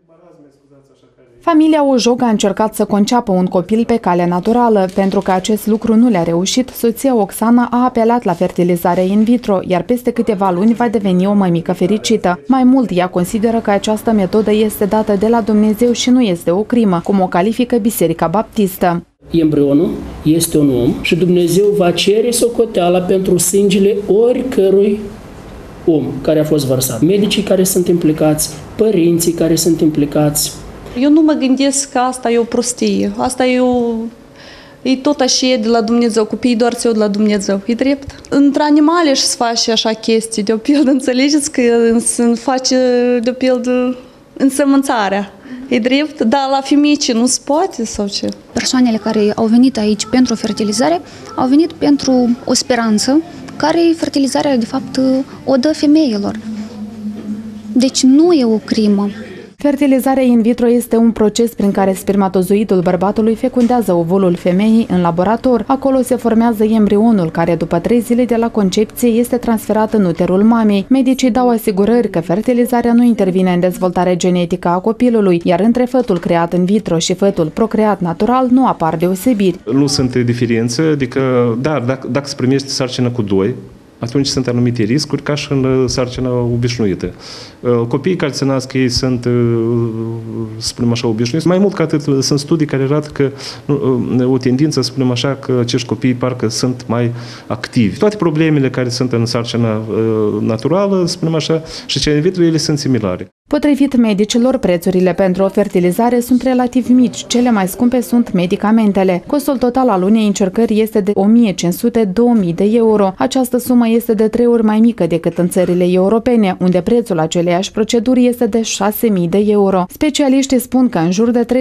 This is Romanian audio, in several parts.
Familia Ojog a încercat să conceapă un copil pe cale naturală. Pentru că acest lucru nu le-a reușit, soția Oxana a apelat la fertilizarea in vitro, iar peste câteva luni va deveni o mămică fericită. Mai mult, ea consideră că această metodă este dată de la Dumnezeu și nu este o crimă, cum o califică Biserica Baptistă. Embrionul este un om și Dumnezeu va cere socoteala pentru sângele oricărui om care a fost vărsat. Medicii care sunt implicați, părinții care sunt implicați. Eu nu mă gândesc că asta e o prostie, asta e tot așa de la Dumnezeu, copiii doar ți-o de la Dumnezeu, e drept. Între animale și se face așa chestii, de o pildă, înțelegeți că se face de o pildă însămânțarea. E drept, dar la femei ce nu se poate sau ce? Persoanele care au venit aici pentru fertilizare au venit pentru o speranță, care fertilizarea de fapt o dă femeilor. Deci nu e o crimă. Fertilizarea in vitro este un proces prin care spermatozoidul bărbatului fecundează ovulul femeii în laborator. Acolo se formează embrionul, care după 3 zile de la concepție este transferat în uterul mamei. Medicii dau asigurări că fertilizarea nu intervine în dezvoltarea genetică a copilului, iar între fătul creat in vitro și fătul procreat natural nu apar deosebiri. Nu sunt diferențe, adică, dar dacă se primește sarcină cu 2, atunci sunt anumite riscuri ca și în sarcina obișnuită. Copiii care se nasc, ei sunt, să spunem așa, obișnuiți. Mai mult ca atât, sunt studii care arată că o tendință, să spunem așa, că acești copii parcă sunt mai activi. Toate problemele care sunt în sarcina naturală, să spunem așa, și cele in vitro, ele sunt similare. Potrivit medicilor, prețurile pentru o fertilizare sunt relativ mici. Cele mai scumpe sunt medicamentele. Costul total al unei încercări este de 1.500-2.000 de euro. Această sumă este de 3 ori mai mică decât în țările europene, unde prețul aceleiași proceduri este de 6.000 de euro. Specialiștii spun că în jur de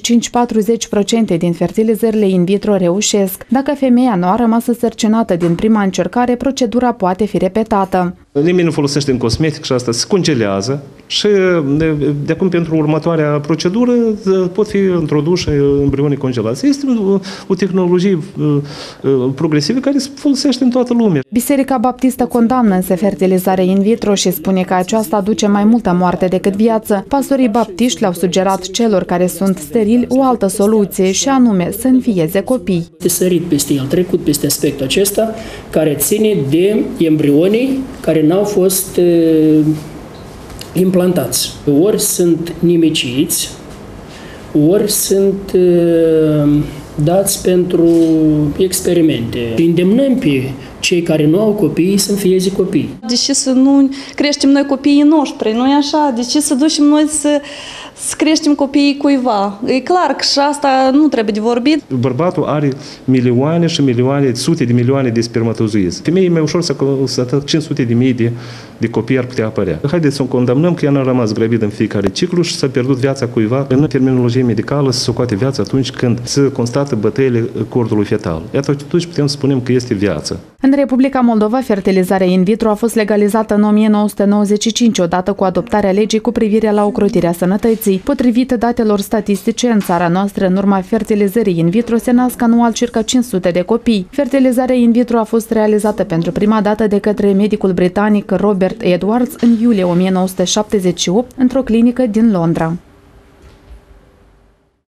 35-40% din fertilizările in vitro reușesc. Dacă femeia nu a rămas însărcinată din prima încercare, procedura poate fi repetată. Nimeni nu folosește în cosmetic și asta se congelează și de acum pentru următoarea procedură pot fi introduși embrionii congelați. Este o tehnologie progresivă care se folosește în toată lumea. Biserica Baptistă condamnă însă fertilizarea in vitro și spune că aceasta aduce mai multă moarte decât viață. Pastorii baptiști le-au sugerat celor care sunt sterili o altă soluție și anume să învieze copii. Sărit peste el, trecut peste aspectul acesta care ține de embrionii care n-au fost implantați. Ori sunt nimiciți, ori sunt dați pentru experimente. Îndemnăm pe cei care nu au copii să înfieze copii. De ce să nu creștem noi copiii noștri? Nu e așa? De ce să ducem noi să creștem copiii cuiva? E clar că și asta nu trebuie de vorbit. Bărbatul are milioane și milioane, sute de milioane de spermatozoizi. Femeii mai ușor să 500.000 de copii ar putea apărea. Haideți să o condamnăm că ea n-a rămas gravidă în fiecare ciclu și s-a pierdut viața cuiva. În terminologie medicală se socoate viața atunci când se constată bătăile cordului fetal. Iată, atunci putem spune că este viață. În Republica Moldova, fertilizarea in vitro a fost legalizată în 1995, odată cu adoptarea legii cu privire la ocrotirea sănătății. Potrivit datelor statistice, în țara noastră, în urma fertilizării in vitro, se nasc anual circa 500 de copii. Fertilizarea in vitro a fost realizată pentru prima dată de către medicul britanic Robert Edwards în iulie 1978 într-o clinică din Londra.